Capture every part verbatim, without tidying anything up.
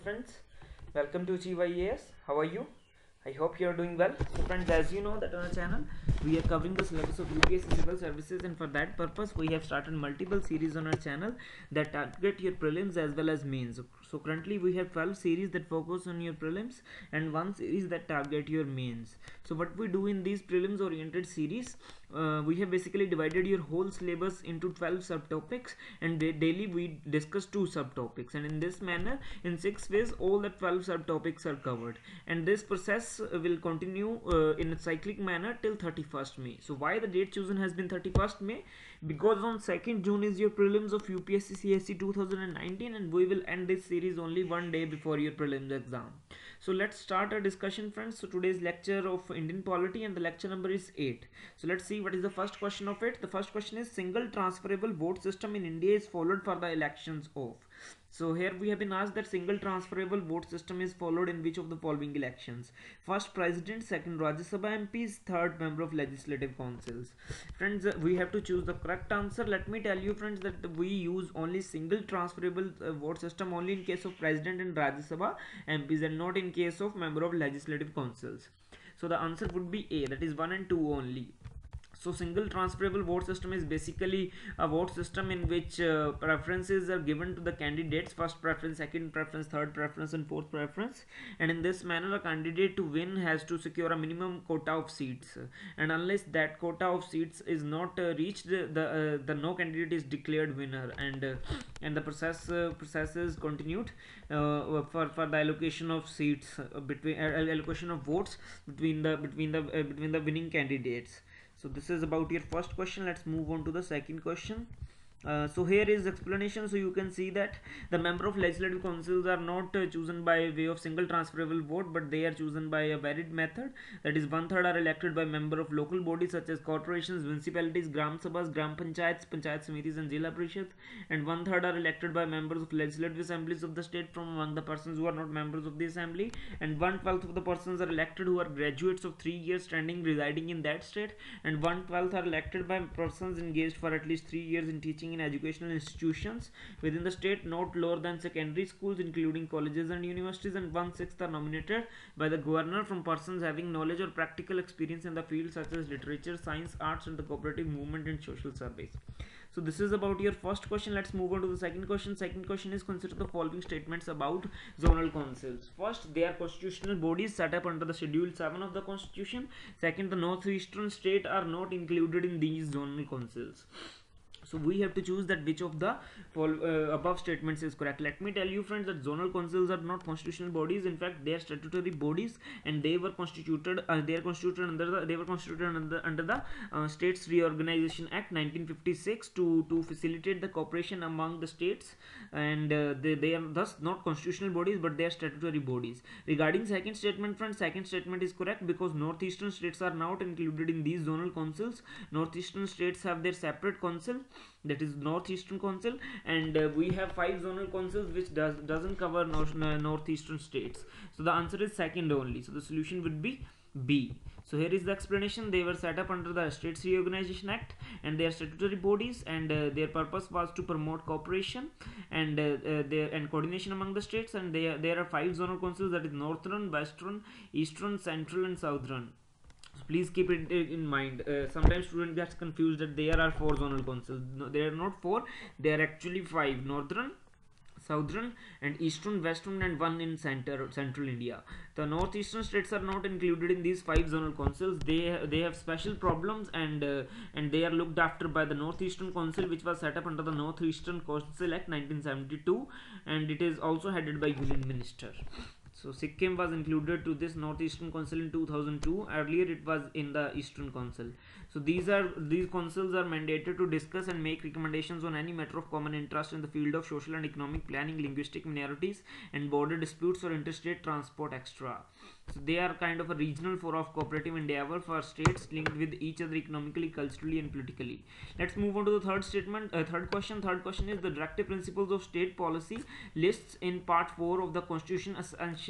friends, welcome to Achieve I A S. How are you? I hope you are doing well. So friends, as you know that on our channel we are covering the syllabus of U P S C civil services, and for that purpose we have started multiple series on our channel that target your prelims as well as mains. So currently we have twelve series that focus on your prelims and one series that target your mains. So what we do in these prelims oriented series, uh, we have basically divided your whole syllabus into twelve subtopics, and daily we discuss two subtopics, and in this manner in six ways all the twelve subtopics are covered, and this process will continue uh, in a cyclic manner till thirty-first May. So why the date chosen has been thirty-first May? Because on second June is your prelims of U P S C C S E two thousand nineteen, and we will end this series only one day before your prelims exam. So let's start our discussion, friends. So today's lecture of Indian polity, and the lecture number is eight. So let's see what is the first question of it. The first question is, single transferable vote system in India is followed for the elections of. So here we have been asked that single transferable vote system is followed in which of the following elections? First president, second Rajya Sabha M Ps, third member of legislative councils. Friends, uh, we have to choose the correct answer. Let me tell you, friends, that we use only single transferable uh, vote system only in case of president and Rajya Sabha M Ps, and not in case of member of legislative councils. So the answer would be A, that is one and two only. So single transferable vote system is basically a vote system in which uh, preferences are given to the candidates: first preference, second preference, third preference, and fourth preference. And in this manner, a candidate to win has to secure a minimum quota of seats, and unless that quota of seats is not uh, reached, the uh, the no candidate is declared winner, and uh, and the process uh, process is continued uh, for for the allocation of seats uh, between uh, allocation of votes between the between the uh, between the winning candidates. So this is about your first question. Let's move on to the second question. Uh, so here is explanation. So you can see that the member of legislative councils are not uh, chosen by way of single transferable vote, but they are chosen by a varied method. That is, one third are elected by member of local bodies such as corporations, municipalities, gram sabhas, gram panchayats, panchayat samitis, and jila parishad, and one third are elected by members of legislative assemblies of the state from among the persons who are not members of the assembly, and one twelfth of the persons are elected who are graduates of three years standing residing in that state, and one twelfth are elected by persons engaged for at least three years in teaching in educational institutions within the state not lower than secondary schools including colleges and universities, and one sixth are nominated by the governor from persons having knowledge or practical experience in the fields such as literature, science, arts, and the cooperative movement and social service. So this is about your first question. Let's move on to the second question. Second question is, consider the following statements about zonal councils. First, they are constitutional bodies set up under the schedule seven of the constitution. Second, the northeastern state are not included in these zonal councils. So we have to choose that which of the uh, above statements is correct. Let me tell you, friends, that zonal councils are not constitutional bodies. In fact, they are statutory bodies, and they were constituted. Uh, they are constituted under the. They were constituted under the under the uh, States Reorganization Act nineteen fifty-six to to facilitate the cooperation among the states, and uh, they they are thus not constitutional bodies, but they are statutory bodies. Regarding second statement, friends, second statement is correct because northeastern states are not included in these zonal councils. Northeastern states have their separate council, that is northeastern council, and uh, we have five zonal councils which does doesn't cover north, uh, northeastern states. So the answer is second only. So the solution would be B. So here is the explanation. They were set up under the States Reorganization Act, and they are statutory bodies, and uh, their purpose was to promote cooperation and uh, uh, their and coordination among the states, and they are, there are five zonal councils, that is northern, western, eastern, central, and southern. So please keep it in mind. Uh, sometimes student gets confused that there are four zonal councils. No, they are not four. They are actually five: northern, southern, and eastern, western, and one in center central India. The northeastern states are not included in these five zonal councils. They they have special problems, and uh, and they are looked after by the Northeastern Council, which was set up under the Northeastern Council Act nineteen seventy-two, and it is also headed by Union Minister. So Sikkim was included to this Northeastern Council in two thousand two. Earlier it was in the Eastern Council. So these are these councils are mandated to discuss and make recommendations on any matter of common interest in the field of social and economic planning, linguistic minorities, and border disputes or interstate transport, et cetera. So they are kind of a regional forum of cooperative endeavor for states linked with each other economically, culturally, and politically. Let's move on to the third statement. Uh, third question. Third question is, the directive principles of state policy lists in part four of the Constitution essentially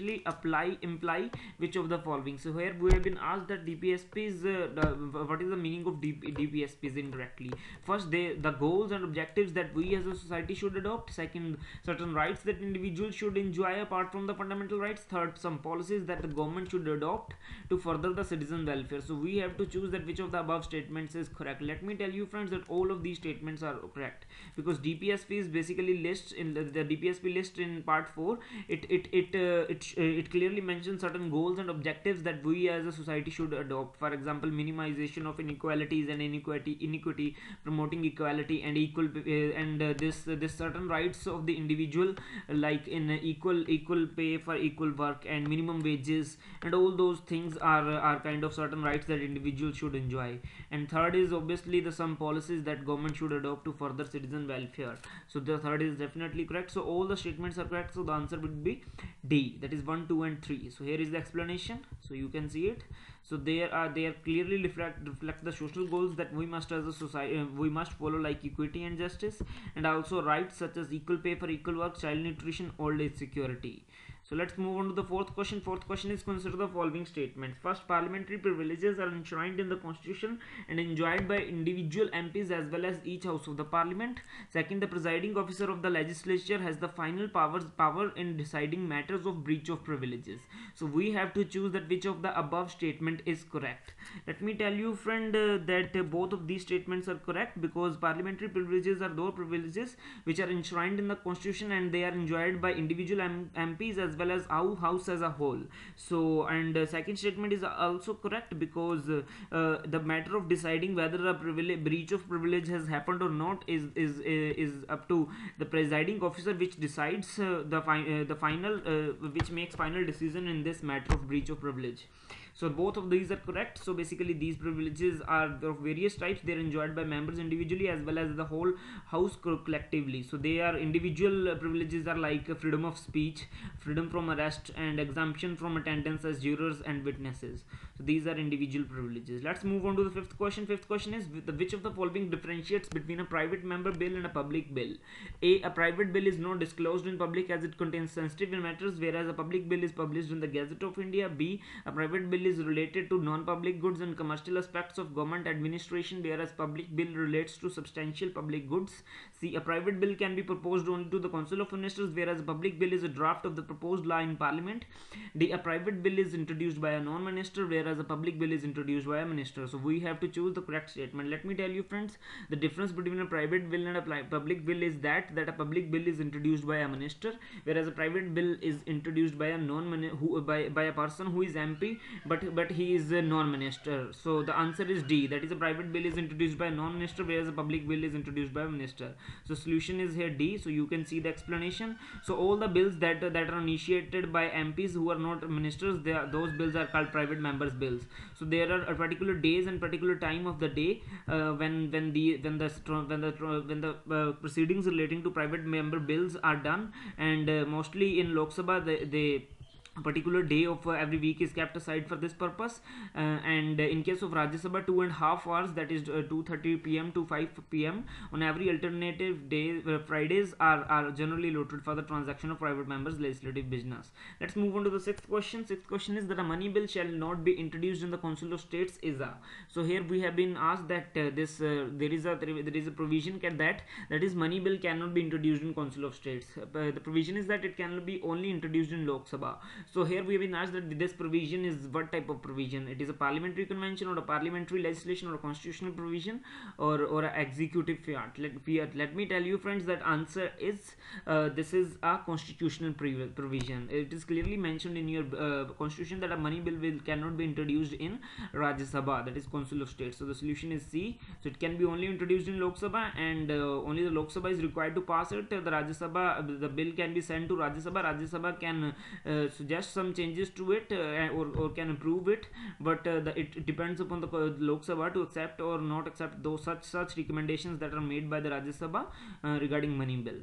essentially apply imply which of the following. So here we have been asked that D P S Ps, uh, the, what is the meaning of D P S Ps indirectly. First, they the goals and objectives that we as a society should adopt. Second, certain rights that individuals should enjoy apart from the fundamental rights. Third, some policies that the government should adopt to further the citizen welfare. So we have to choose that which of the above statements is correct. Let me tell you friends that all of these statements are correct, because D P S P is basically lists in the, the D P S P list in part four. It it it uh, it uh, it clearly mentions certain goals and objectives that we as a society should adopt. For example, minimization of inequalities and inequality inequity, promoting equality and equal uh, and uh, this uh, this certain rights of the individual, like in uh, equal equal pay for equal work and minimum wages, and all those things are uh, are kind of certain rights that individuals should enjoy. And third is obviously the some policies that government should adopt to further citizen welfare. So the third is definitely correct. So all the statements are correct, so the answer would be D, that is one, two and three. So here is the explanation, so you can see it. So there are they are clearly reflect reflect the social goals that we must as a society uh, we must follow, like equity and justice, and also rights such as equal pay for equal work, child nutrition, old age security. So let's move on to the fourth question. Fourth question is, consider the following statements. First, parliamentary privileges are enshrined in the constitution and enjoyed by individual M Ps as well as each house of the parliament. Second, the presiding officer of the legislature has the final powers power in deciding matters of breach of privileges. So we have to choose that which of the above statement is correct. Let me tell you friend uh, that uh, both of these statements are correct, because parliamentary privileges are those privileges which are enshrined in the constitution and they are enjoyed by individual M MPs as well as our house as a whole. So and uh, second statement is also correct, because uh, uh, the matter of deciding whether a privilege breach of privilege has happened or not is is uh, is up to the presiding officer, which decides uh, the fi uh, the final uh, which makes final decision in this matter of breach of privilege. So both of these are correct. So basically these privileges are of various types. They are enjoyed by members individually as well as the whole house collectively. So they are individual privileges are like freedom of speech, freedom from arrest, and exemption from attendance as jurors and witnesses. So these are individual privileges. Let's move on to the fifth question. Fifth question is, which of the following differentiates between a private member bill and a public bill? A. A private bill is not disclosed in public as it contains sensitive matters, whereas a public bill is published in the Gazette of India. B. A private bill is related to non-public goods and commercial aspects of government administration, whereas public bill relates to substantial public goods. C. A private bill can be proposed only to the Council of Ministers, whereas a public bill is a draft of the proposed law in Parliament. D. A private bill is introduced by a non-minister, whereas a public bill is introduced by a minister. So we have to choose the correct statement. Let me tell you friends, the difference between a private bill and a public bill is that that a public bill is introduced by a minister, whereas a private bill is introduced by a non who by by a person who is M P, but but he is a non-minister. So the answer is D, that is a private bill is introduced by a non-minister, whereas a public bill is introduced by a minister. So solution is here D. So you can see the explanation. So all the bills that that are initiated by M Ps who are not ministers, they are, those bills are called private members bills. So there are a particular days and particular time of the day uh, when when the when the when the when the uh, proceedings relating to private member bills are done, and uh, mostly in Lok Sabha they, they a particular day of uh, every week is kept aside for this purpose, uh, and uh, in case of Rajya Sabha, two and a half hours, that is uh, two thirty p m to five p m on every alternative day. uh, Fridays are, are generally allotted for the transaction of private members legislative business. Let's move on to the sixth question. Sixth question is that a money bill shall not be introduced in the Council of States is a. So here we have been asked that uh, this uh, there is a there is a provision that that is money bill cannot be introduced in Council of States. Uh, the provision is that it can be only introduced in Lok Sabha. So here we have been asked that this provision is what type of provision? It is a parliamentary convention or a parliamentary legislation or a constitutional provision or or an executive fiat. Let, fiat. Let me tell you friends that answer is uh, this is a constitutional provision. It is clearly mentioned in your uh, constitution that a money bill will cannot be introduced in Rajya Sabha, that is Council of State. So the solution is C. So it can be only introduced in Lok Sabha, and uh, only the Lok Sabha is required to pass it. The Rajya Sabha, the bill can be sent to Rajya Sabha. Rajya Sabha can uh, suggest some changes to it uh, or, or can improve it, but uh, the, it, it depends upon the uh, Lok Sabha to accept or not accept those such such recommendations that are made by the Rajya Sabha uh, regarding money bill. So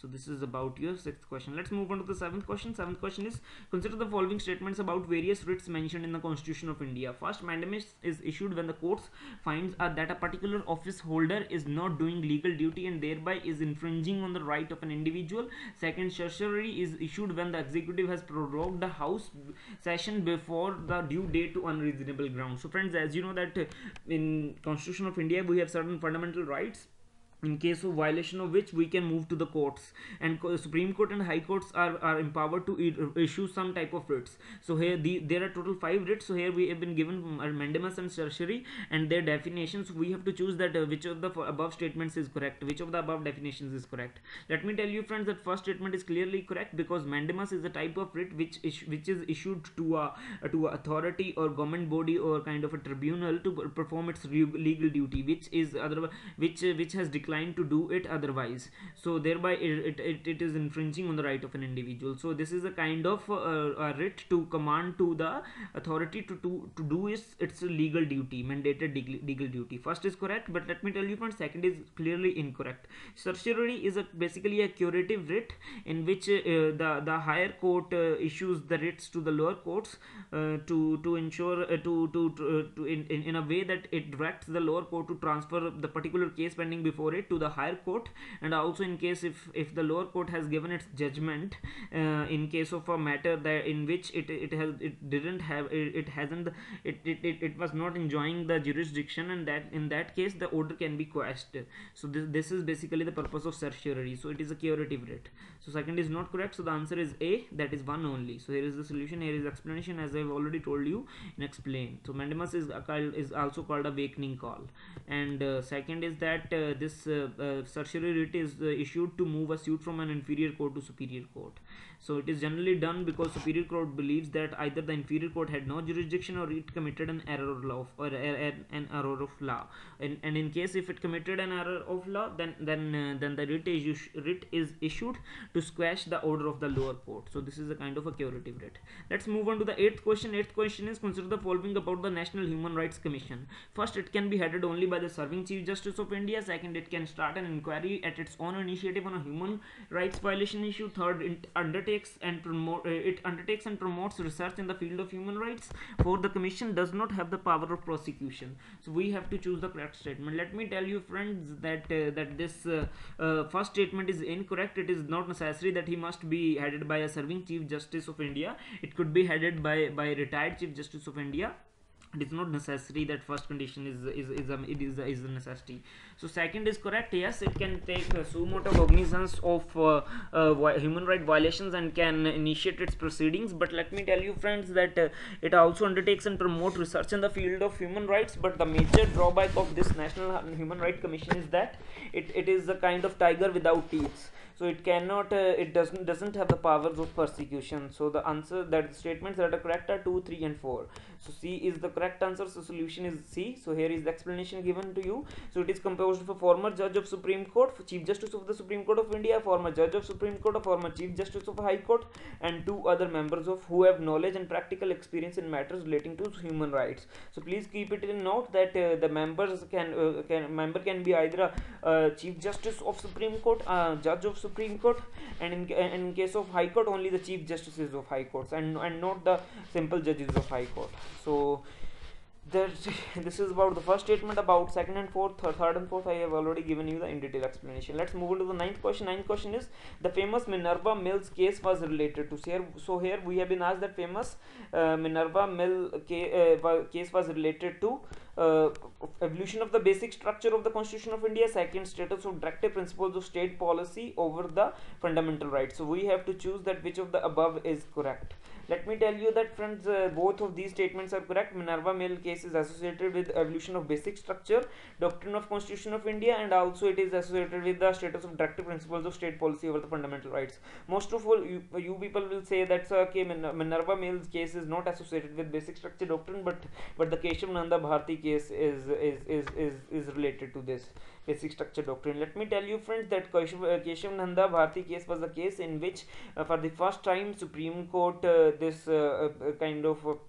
So this is about your sixth question. Let's move on to the seventh question. Seventh question is, consider the following statements about various writs mentioned in the Constitution of India. First, mandamus is issued when the courts finds uh, that a particular office holder is not doing legal duty and thereby is infringing on the right of an individual. Second, certiorari is issued when the executive has prorogued the house session before the due date to unreasonable grounds. So friends, as you know that uh, in Constitution of India we have certain fundamental rights, in case of violation of which we can move to the courts, and Supreme Court and High Courts are, are empowered to issue some type of writs. So here the, there are total five writs. So here we have been given mandamus and certiorari and their definitions. We have to choose that uh, which of the above statements is correct, which of the above definitions is correct. Let me tell you friends that first statement is clearly correct, because mandamus is a type of writ which is, which is issued to a to a authority or government body or kind of a tribunal to perform its legal duty, which is otherwise which uh, which has declined to do it otherwise. So thereby it, it, it is infringing on the right of an individual. So this is a kind of uh, a writ to command to the authority to, to, to do its, its legal duty, mandated legal, legal duty. First is correct, but let me tell you friends, second is clearly incorrect. Certiorari is a basically a curative writ in which uh, the, the higher court uh, issues the writs to the lower courts uh, to, to ensure uh, to, to, to, uh, to in, in, in a way that it directs the lower court to transfer the particular case pending before it to the higher court. And also in case if if the lower court has given its judgment uh, in case of a matter that in which it it has it didn't have it, it hasn't it, it it it was not enjoying the jurisdiction, and that in that case the order can be quashed. So this this is basically the purpose of certiorari. So it is a curative writ. So second is not correct, so the answer is A, that is one only. So here is the solution, here is the explanation as I have already told you in explain. So mandamus is called is also called a awakening call, and uh, second is that uh, this uh, Uh, certiorari writ is uh, issued to move a suit from an inferior court to superior court. So it is generally done because superior court believes that either the inferior court had no jurisdiction or it committed an error of law or uh, an error of law. And, and in case if it committed an error of law, then then uh, then the writ is writ is issued to squash the order of the lower court. So this is a kind of a curative writ. Let's move on to the eighth question. Eighth question is, consider the following about the National Human Rights Commission. First, it can be headed only by the serving Chief Justice of India. Second, it can start an inquiry at its own initiative on a human rights violation issue. Third, it undertakes and promote uh, it undertakes and promotes research in the field of human rights. Fourth, the commission does not have the power of prosecution. So we have to choose the correct statement. Let me tell you friends that uh, that this uh, uh, first statement is incorrect. It is not necessary that he must be headed by a serving Chief Justice of India. It could be headed by by a retired Chief Justice of India. It is not necessary that first condition is is is a, it is a, is a necessity. So second is correct. Yes, it can take uh, suo motu cognizance of uh, uh, human right violations and can initiate its proceedings. But let me tell you friends that uh, it also undertakes and promote research in the field of human rights. But the major drawback of this National Human Rights Commission is that it, it is a kind of tiger without teeth. So it cannot uh, it doesn't doesn't have the powers of persecution. So the answer that the statements that are correct are two, three and four. So C is the correct answer. So solution is C. So here is the explanation given to you. So it is composed of a former judge of Supreme Court, Chief Justice of the Supreme Court of India, former judge of Supreme Court, a former Chief Justice of High Court, and two other members of who have knowledge and practical experience in matters relating to human rights. So please keep it in note that uh, the members can uh, can member can be either a uh, Chief Justice of Supreme Court, a judge of Supreme Court, and in, and in case of High Court only the Chief Justices of High Courts, and and not the simple judges of High Court. So there, this is about the first statement. About second and fourth, third, third and fourth, I have already given you the in detail explanation. Let's move on to the ninth question. Ninth question is, the famous Minerva Mills case was related to. So here, so here we have been asked that famous uh, Minerva Mill case, uh, case was related to uh, evolution of the basic structure of the Constitution of India. Second, status of directive principles of state policy over the fundamental rights. So we have to choose that which of the above is correct. Let me tell you that friends, uh, both of these statements are correct. Minerva Mill case is associated with evolution of basic structure, doctrine of Constitution of India, and also it is associated with the status of directive principles of state policy over the fundamental rights. Most of all, you, you people will say that's okay. Minerva Mill's case is not associated with basic structure doctrine, but but the Keshav Nanda Bharti case is is is is, is related to this basic structure doctrine. Let me tell you friends that Keshav, uh, Keshav Nanda Bharti case was the case in which uh, for the first time Supreme Court uh, this uh, uh, kind of uh,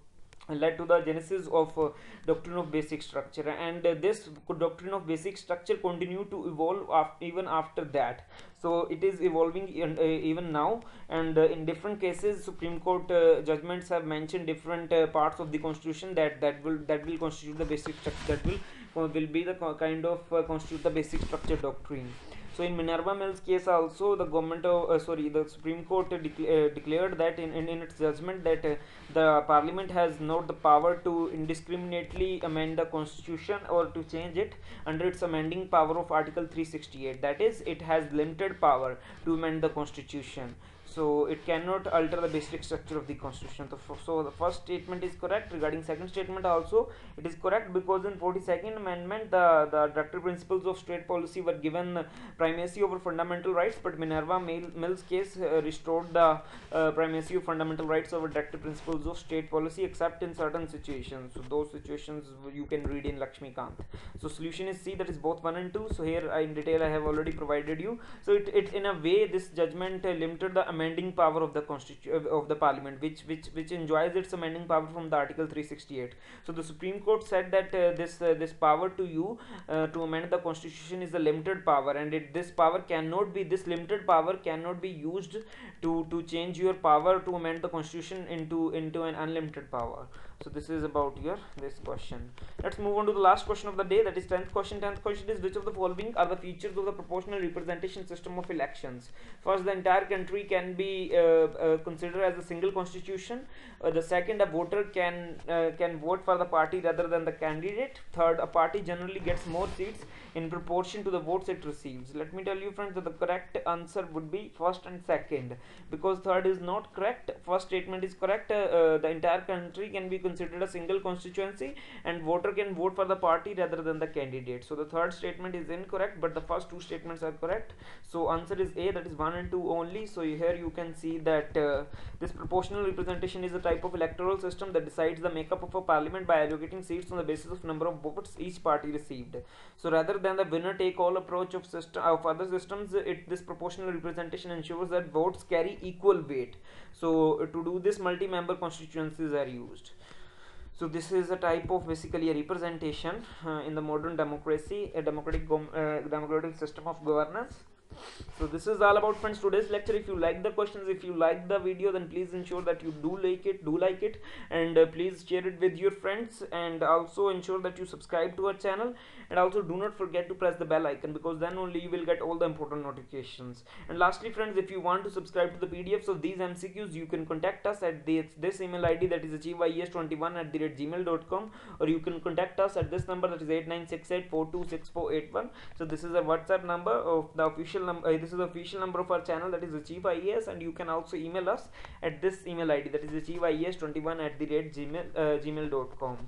led to the genesis of uh, doctrine of basic structure, and uh, this doctrine of basic structure continue to evolve af- even after that. So it is evolving in, uh, even now, and uh, in different cases Supreme Court uh, judgments have mentioned different uh, parts of the constitution that that will that will constitute the basic structure, that will uh, will be the kind of uh, constitute the basic structure doctrine. So in Minerva Mills case also, the government of uh, sorry the Supreme Court uh, uh, declared that in, in, in its judgment that uh, the Parliament has not the power to indiscriminately amend the constitution or to change it under its amending power of Article three sixty-eight. That is, it has limited power to amend the constitution, so it cannot alter the basic structure of the constitution. So, so the first statement is correct. Regarding second statement also, it is correct, because in forty-second amendment the the directive principles of state policy were given primacy over fundamental rights, but Minerva Mills case uh, restored the uh, primacy of fundamental rights over directive principles of state policy, except in certain situations. So those situations you can read in Lakshmikant. So solution is C, that is both one and two. So here I, in detail I have already provided you. So it, it in a way this judgment uh, limited the amending power of the constitution of the Parliament, which which which enjoys its amending power from the Article three sixty-eight. So the Supreme Court said that uh, this uh, this power to you uh, to amend the constitution is a limited power, and it this power cannot be this limited power cannot be used to to change your power to amend the constitution into into an unlimited power. So this is about your this question. Let's move on to the last question of the day, that is tenth question. tenth question is, which of the following are the features of the proportional representation system of elections? First, the entire country can be uh, uh, considered as a single constitution. Uh, the second, a voter can uh, can vote for the party rather than the candidate. Third, a party generally gets more seats in proportion to the votes it receives. Let me tell you friends that the correct answer would be first and second, because third is not correct. First statement is correct. Uh, uh, the entire country can be considered a single constituency, and voter can vote for the party rather than the candidate. So the third statement is incorrect, but the first two statements are correct. So answer is A, that is one and two only. So here you can see that uh, this proportional representation is a type of electoral system that decides the makeup of a parliament by allocating seats on the basis of number of votes each party received. So rather than the winner take all approach of system of other systems, it this proportional representation ensures that votes carry equal weight. So uh, to do this, multi-member constituencies are used. So this is a type of basically a representation uh, in the modern democracy, a democratic uh, democratic system of governance. So this is all about friends today's lecture. If you like the questions, if you like the video, then please ensure that you do like it do like it and uh, please share it with your friends, and also ensure that you subscribe to our channel, and also do not forget to press the bell icon, because then only you will get all the important notifications. And lastly friends, if you want to subscribe to the P D Fs of these M C Qs, you can contact us at this, this email I D, that is achieve I E S twenty-one at the rate gmail dot com, or you can contact us at this number, that is eight nine six eight four two six four eight one. So this is a WhatsApp number of the official number. Uh, this is the official number of our channel, that is achieve I E S, and you can also email us at this email I D, that is achieve I E S twenty-one at the rate gmail uh, gmail dot com.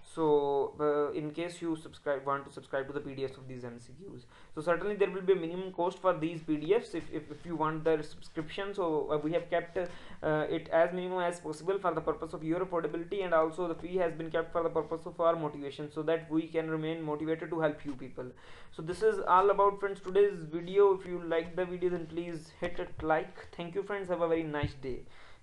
So uh, in case you subscribe want to subscribe to the P D Fs of these M C Qs, so certainly there will be a minimum cost for these P D Fs if, if, if you want the subscription. So uh, we have kept uh, it as minimum as possible for the purpose of your affordability, and also the fee has been kept for the purpose of our motivation, so that we can remain motivated to help you people. So this is all about friends today's video. If you like the video, then please hit it like. Thank you friends, have a very nice day.